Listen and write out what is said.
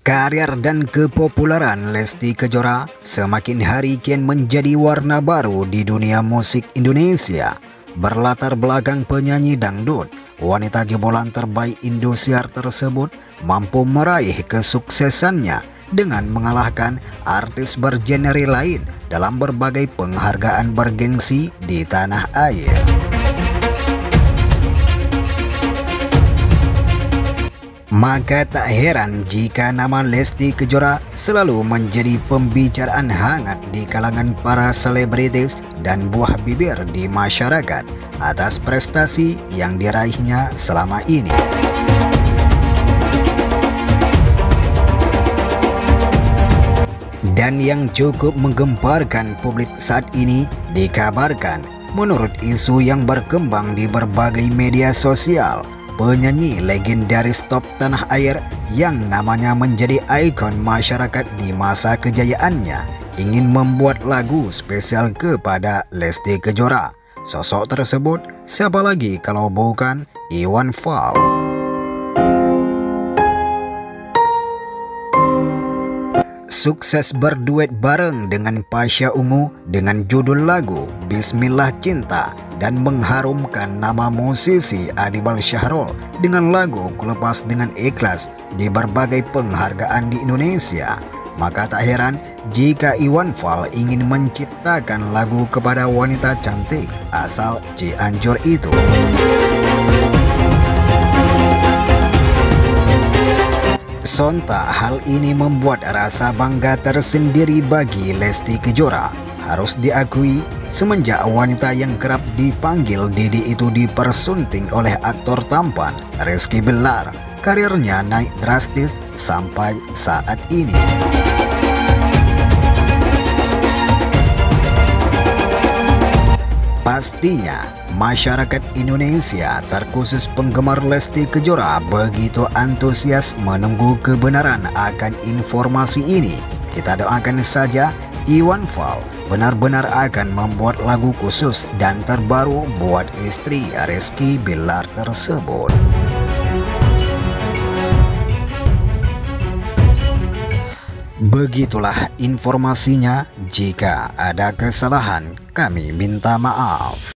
Karier dan kepopuleran Lesti Kejora semakin hari kian menjadi warna baru di dunia musik Indonesia. Berlatar belakang penyanyi dangdut, wanita jebolan terbaik Indosiar tersebut mampu meraih kesuksesannya dengan mengalahkan artis bergenre lain dalam berbagai penghargaan bergengsi di tanah air. Maka tak heran jika nama Lesti Kejora selalu menjadi pembicaraan hangat di kalangan para selebritis dan buah bibir di masyarakat atas prestasi yang diraihnya selama ini. Dan yang cukup menggemparkan publik saat ini dikabarkan, menurut isu yang berkembang di berbagai media sosial, penyanyi legendaris top tanah air yang namanya menjadi ikon masyarakat di masa kejayaannya ingin membuat lagu spesial kepada Lesti Kejora. Sosok tersebut siapa lagi kalau bukan Iwan Fals. Sukses berduet bareng dengan Pasha Ungu dengan judul lagu Bismillah Cinta dan mengharumkan nama musisi Adibal Syahrul dengan lagu Kulepas Dengan Ikhlas di berbagai penghargaan di Indonesia. Maka tak heran jika Iwan Fals ingin menciptakan lagu kepada wanita cantik asal Cianjur itu. Sontak hal ini membuat rasa bangga tersendiri bagi Lesti Kejora. Harus diakui, semenjak wanita yang kerap dipanggil Didi itu dipersunting oleh aktor tampan Rizky Bilar, karirnya naik drastis sampai saat ini. Pastinya, masyarakat Indonesia terkhusus penggemar Lesti Kejora begitu antusias menunggu kebenaran akan informasi ini. Kita doakan saja Iwan Fals benar-benar akan membuat lagu khusus dan terbaru buat istri Rizky Bilar tersebut. Begitulah informasinya. Jika ada kesalahan, kami minta maaf.